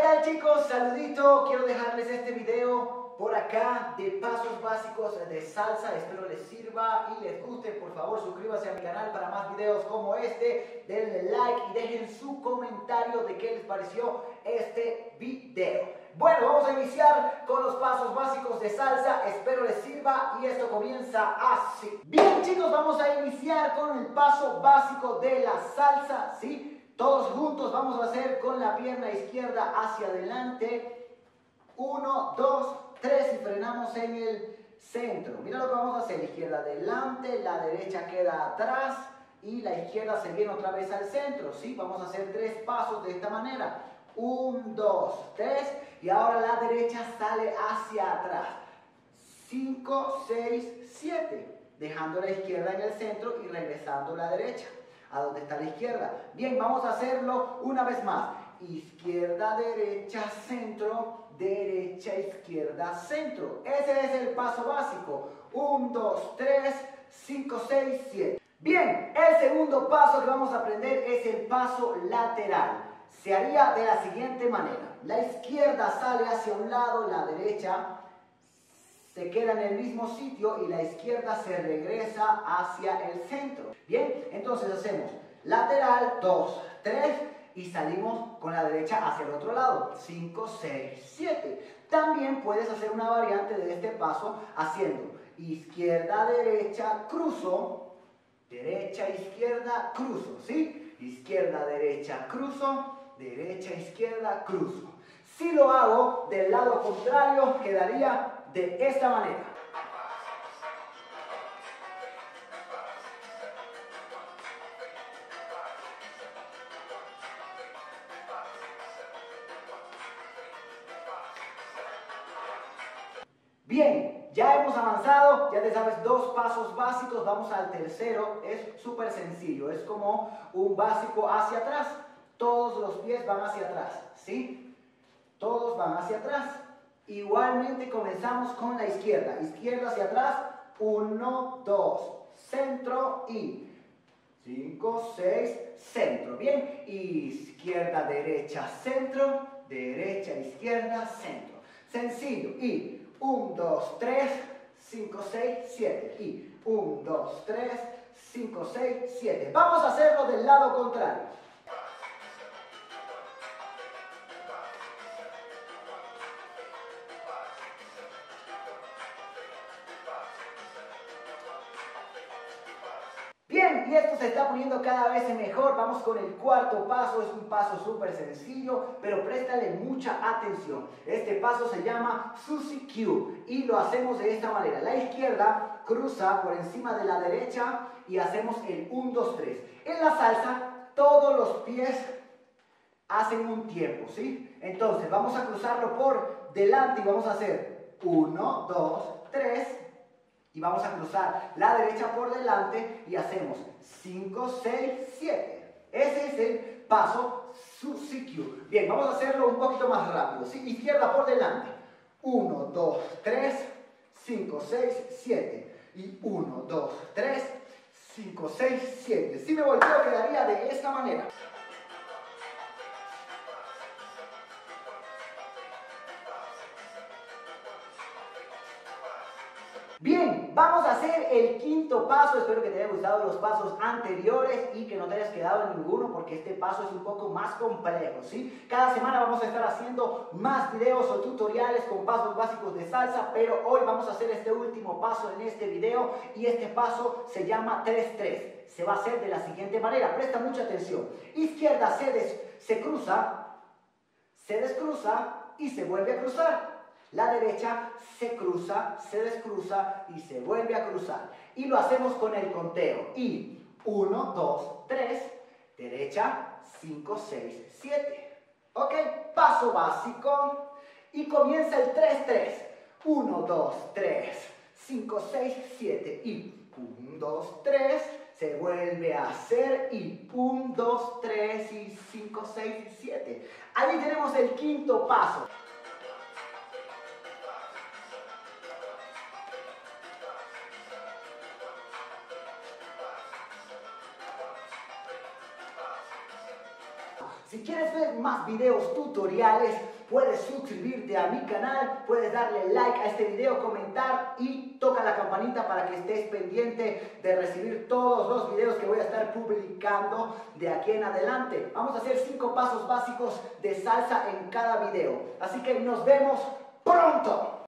tal chicos? Saludito, quiero dejarles este video por acá de pasos básicos de salsa. Espero les sirva y les guste. Por favor suscríbanse a mi canal para más videos como este. Denle like y dejen su comentario de qué les pareció este video. Bueno, vamos a iniciar con los pasos básicos de salsa. Espero les sirva y esto comienza así. Bien chicos, vamos a iniciar con el paso básico de la salsa, ¿sí? Todos juntos vamos a hacer con la pierna izquierda hacia adelante. 1, 2, 3 y frenamos en el centro. Mira lo que vamos a hacer. Izquierda adelante, la derecha queda atrás y la izquierda se viene otra vez al centro. ¿Sí? Vamos a hacer 3 pasos de esta manera. 1, 2, 3 y ahora la derecha sale hacia atrás. 5, 6, 7. Dejando la izquierda en el centro y regresando la derecha a donde está la izquierda. Bien, vamos a hacerlo una vez más. Izquierda, derecha, centro, derecha, izquierda, centro. Ese es el paso básico. 1, 2, 3, 5, 6, 7. Bien, el segundo paso que vamos a aprender es el paso lateral. Se haría de la siguiente manera. La izquierda sale hacia un lado, la derecha se queda en el mismo sitio y la izquierda se regresa hacia el centro. Bien, entonces hacemos lateral, 2, 3 y salimos con la derecha hacia el otro lado. 5, 6, 7. También puedes hacer una variante de este paso haciendo izquierda, derecha, cruzo, derecha, izquierda, cruzo, ¿sí? Izquierda, derecha, cruzo, derecha, izquierda, cruzo. Si lo hago del lado contrario, quedaría de esta manera. Bien, ya hemos avanzado, ya te sabes 2 pasos básicos, vamos al tercero, es súper sencillo, es como un básico hacia atrás, todos los pies van hacia atrás, ¿sí? Todos van hacia atrás. Igualmente comenzamos con la izquierda, izquierda hacia atrás, 1, 2, centro y 5, 6, centro. Bien, izquierda, derecha, centro, derecha, izquierda, centro. Sencillo. Y 1, 2, 3, 5, 6, 7. Y 1, 2, 3, 5, 6, 7. Vamos a hacerlo del lado contrario. Bien, y esto se está poniendo cada vez mejor. Vamos con el cuarto paso. Es un paso súper sencillo, pero préstale mucha atención. Este paso se llama Susie Q y lo hacemos de esta manera. La izquierda cruza por encima de la derecha y hacemos el 1, 2, 3. En la salsa, todos los pies hacen un tiempo, ¿sí? Entonces, vamos a cruzarlo por delante y vamos a hacer 1, 2, 3. Y vamos a cruzar la derecha por delante y hacemos 5, 6, 7. Ese es el paso Susie Q. Bien, vamos a hacerlo un poquito más rápido, ¿sí? Izquierda por delante. 1, 2, 3, 5, 6, 7. Y 1, 2, 3, 5, 6, 7. Si me volteo quedaría de esta manera. Bien, vamos a hacer el quinto paso. Espero que te hayan gustado los pasos anteriores y que no te hayas quedado en ninguno porque este paso es un poco más complejo, ¿sí? Cada semana vamos a estar haciendo más videos o tutoriales con pasos básicos de salsa, pero hoy vamos a hacer este último paso en este video y este paso se llama 3-3. Se va a hacer de la siguiente manera, presta mucha atención. Izquierda se cruza, se descruza y se vuelve a cruzar. La derecha se cruza, se descruza y se vuelve a cruzar. Y lo hacemos con el conteo. Y 1, 2, 3, derecha, 5, 6, 7. ¿Ok? Paso básico. Y comienza el 3-3. 1, 2, 3, 5, 6, 7. Y 1, 2, 3. Se vuelve a hacer y 1, 2, 3 y 5, 6, 7. Ahí tenemos el quinto paso. Si Si quieres ver más videos tutoriales, puedes suscribirte a mi canal, puedes darle like a este video, comentar y toca la campanita para que estés pendiente de recibir todos los videos que voy a estar publicando de aquí en adelante. Vamos a hacer 5 pasos básicos de salsa en cada video. Así que nos vemos pronto.